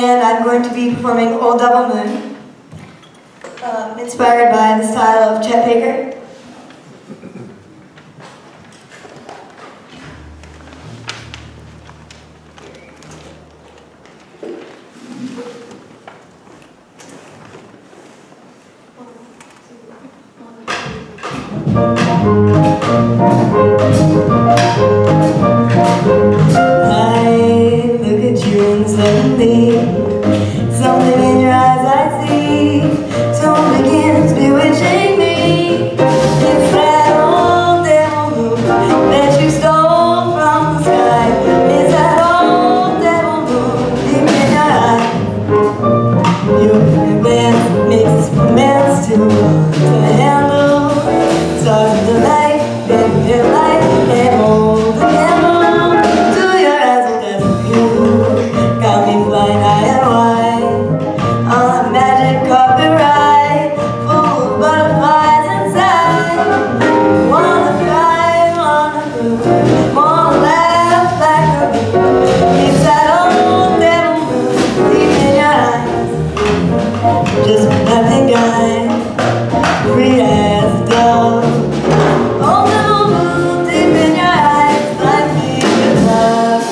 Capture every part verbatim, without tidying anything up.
and I'm going to be performing Old Double Moon, um, inspired by the style of Chet Baker. I look at you and suddenly something in your eyes I see. Tone begins bewitching me. It's that old devil moon that you stole from the sky. It's that old devil moon deep in your eye. Your glance makes us romance to, to handle. Stars of the light, bend your light, and hold the candle to your eyes old as you. Got me flying high and wide on a magic carpet ride, full of butterflies inside. Wanna cry, wanna prove, wanna laugh like a bee. It's that old devil moon deep in your eyes. Just when I think I'm free as a dove. Old devil moon deep in your eyes, like me with love.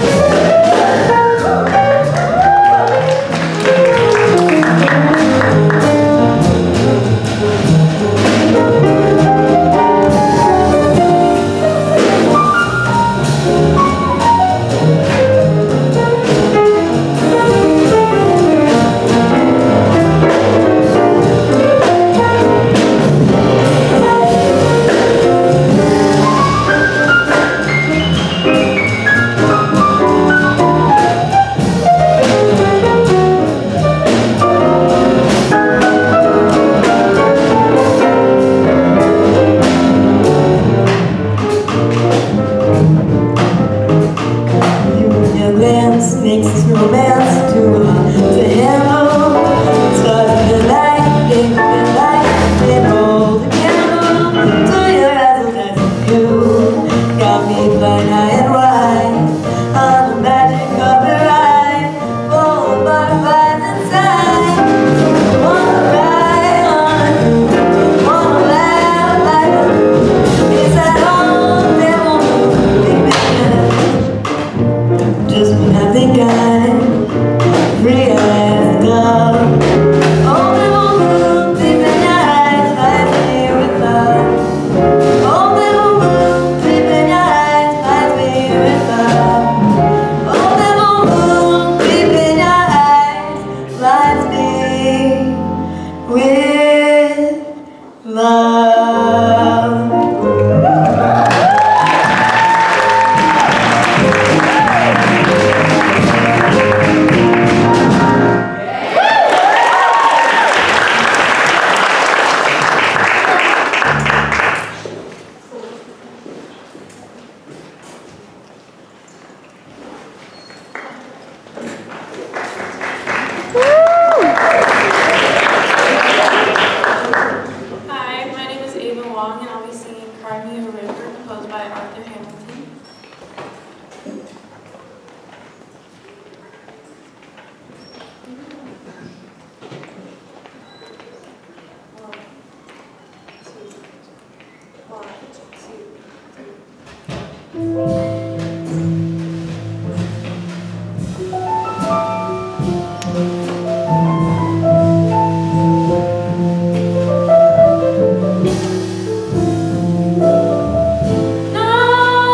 Makes us romance to, uh, to handle. Stars in the light, things in the light, they hold the candle to your eyes old as you. Got me flying high and wide on a magic carpet ride, full of butterflies inside. Wanna cry, wanna do, wanna laugh like a fool. It's that old devil moon deep in your eyes. Just when I think I'm free as a dove. Old devil moon deep in your eyes, light me with love. Old devil moon deep in your eyes, light me with love. Old devil moon deep in your eyes, light me with love. No!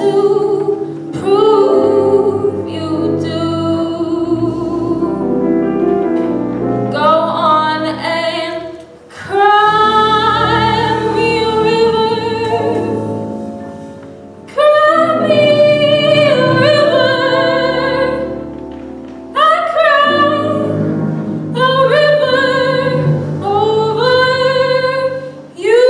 to prove you do. Go on and cry me a river, cry me a river. I cry a river over you.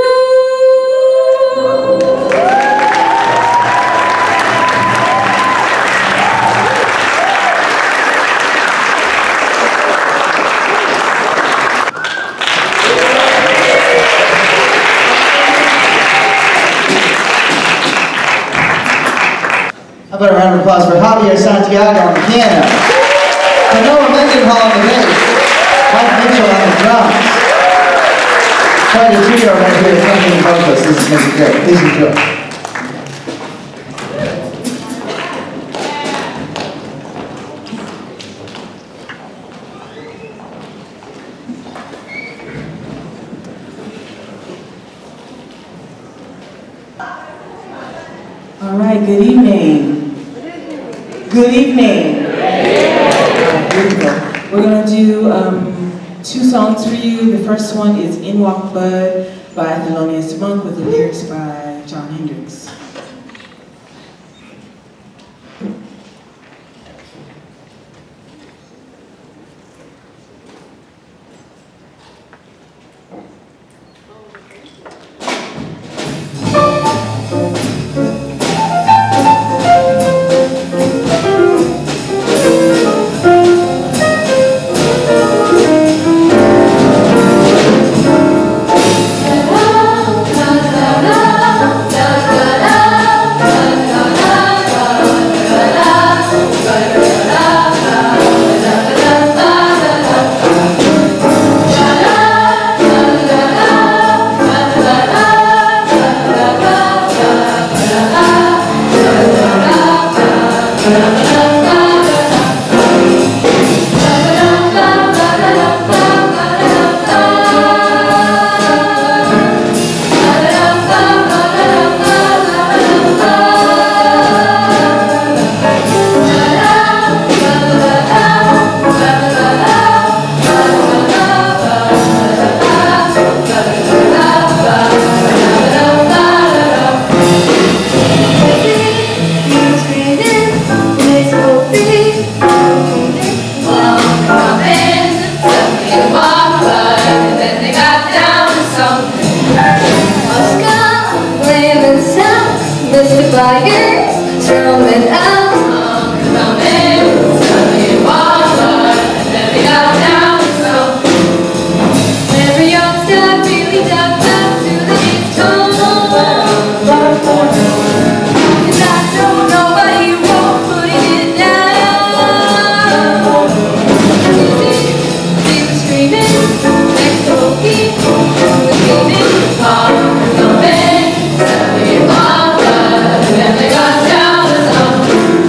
How about a round of applause for Javier Santiago on the piano, for Noah Mendenhall on the bass, Mike Mitchell on the drums, quite a trio right here accompanying vocals. This is going to be great. Please enjoy. All right, good evening. Good evening. All right, here we go. We're going to do um, two songs for you. The first one is In Walked Bud by Thelonious Monk with the lyrics by John Hendricks. Fires, drumming out, coming, coming, water, and then we got down the song. Every young star really ducked up to the beat's tone. Cause I don't know why you won't putting it down. They were screaming, next to a beat, was screaming, coming, coming, water. And they got down the song.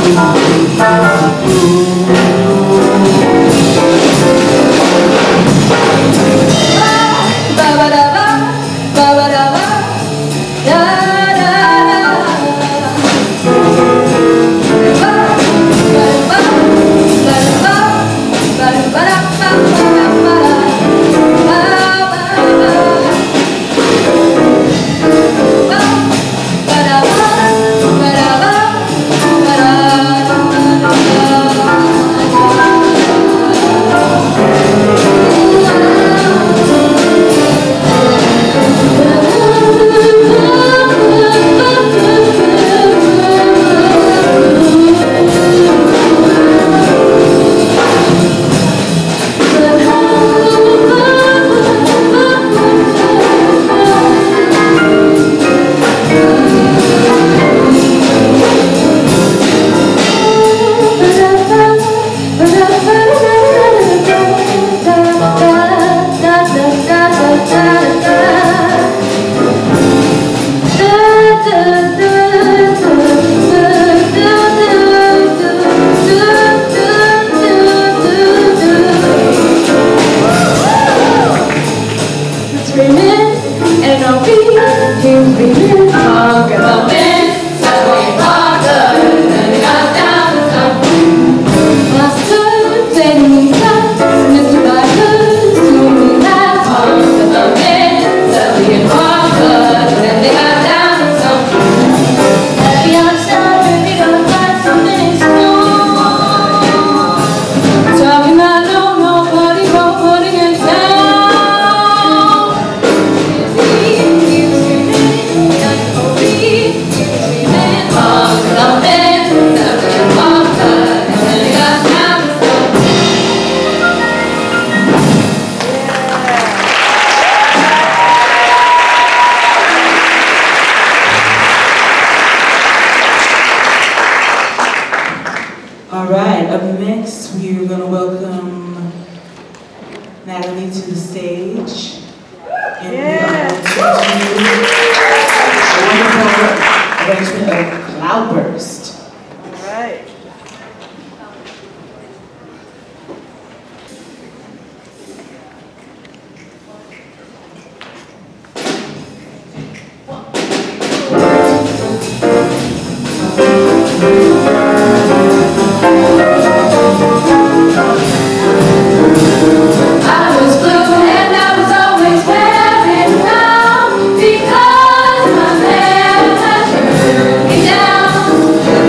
Because my man has turned me down.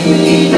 we